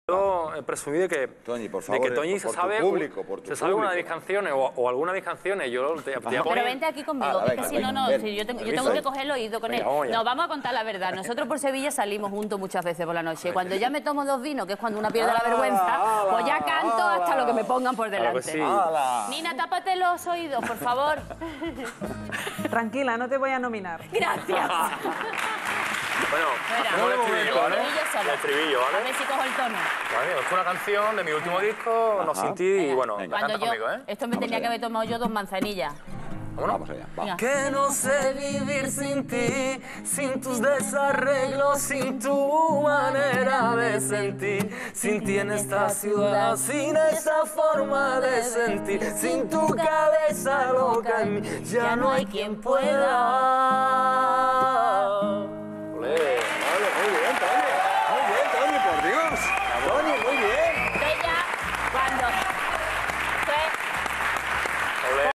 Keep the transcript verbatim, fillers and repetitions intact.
Yo he presumido de que, Toñi, por favor, de que Toñi por se sabe, tu público, por tu se sabe una de mis público. canciones o, o alguna de mis canciones. Yo te, te voy a Pero poner- vente aquí conmigo, Ala, que venga, si venga, no, no, ven. si yo tengo, yo Permiso. tengo que cogerlo e ir con él. Venga, vamos ya. No, vamos a contar la verdad. Nosotros por Sevilla salimos juntos muchas veces por la noche. Cuando ya me tomo dos vinos, que es cuando una pierde la vergüenza, pues ya canto hasta lo que me pongan por Claro que delante. sí. ¡Hala! Nina, tápate los oídos, por favor. Tranquila, no te voy a nominar. Gracias. Bueno, Espera, hacemos el estribillo, ¿vale? el estribillo solo. El estribillo, A ¿vale? ver si cojo el tono. Vale, es una canción de mi último disco, No Sin Ti, y bueno, Venga. canta Cuando yo, conmigo, ¿eh? esto me tenía que haber tomado yo dos manzanillas. Vamos allá, vamos. Venga. Que no sé vivir sin ti, sin tus desarreglos, sin tu manera de sentir, sin ti en esta ciudad, sin esa forma de sentir, sin tu cabeza loca en mí, ya no hay quien pueda. Olé.